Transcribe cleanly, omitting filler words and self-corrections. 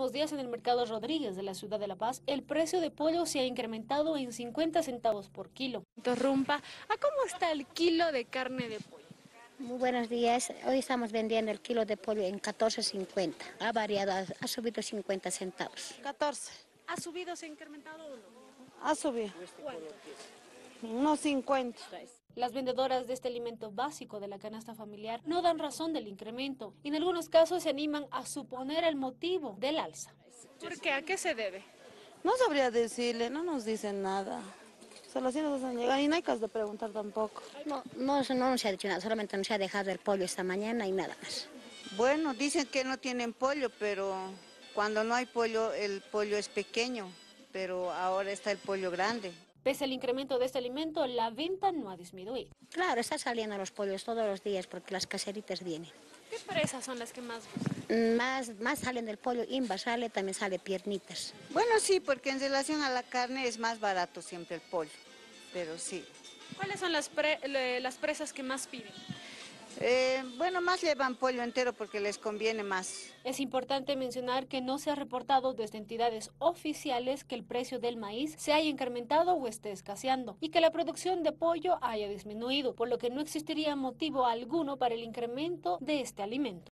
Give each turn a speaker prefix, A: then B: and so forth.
A: últimos días en el mercado Rodríguez de la ciudad de La Paz, el precio de pollo se ha incrementado en 50 centavos por kilo. Interrumpa, ¿a cómo está el kilo de carne de pollo?
B: Muy buenos días. Hoy estamos vendiendo el kilo de pollo en 14.50. Ha variado, ha subido 50 centavos.
C: 14.
A: ¿Ha subido, se ha incrementado o no?
C: Ha subido.
A: ¿Cuánto?
C: Unos 50.
A: Las vendedoras de este alimento básico de la canasta familiar no dan razón del incremento y en algunos casos se animan a suponer el motivo del alza. ¿Por qué? ¿A qué se debe?
C: No sabría decirle, no nos dicen nada. Solo así nos hacen llegar y no hay caso de preguntar tampoco.
B: No nos ha dicho nada, solamente nos ha dejado el pollo esta mañana y nada más.
D: Bueno, dicen que no tienen pollo, pero cuando no hay pollo, el pollo es pequeño, pero ahora está el pollo grande.
A: Pese al incremento de este alimento, la venta no ha disminuido.
B: Claro, están saliendo los pollos todos los días porque las caseritas vienen.
A: ¿Qué presas son las que más gustan?
B: Más salen del pollo, imba sale, también sale piernitas.
D: Bueno, sí, porque en relación a la carne es más barato siempre el pollo, pero sí.
A: ¿Cuáles son las presas que más piden?
D: Bueno, más llevan pollo entero porque les conviene más.
A: Es importante mencionar que no se ha reportado desde entidades oficiales que el precio del maíz se haya incrementado o esté escaseando y que la producción de pollo haya disminuido, por lo que no existiría motivo alguno para el incremento de este alimento.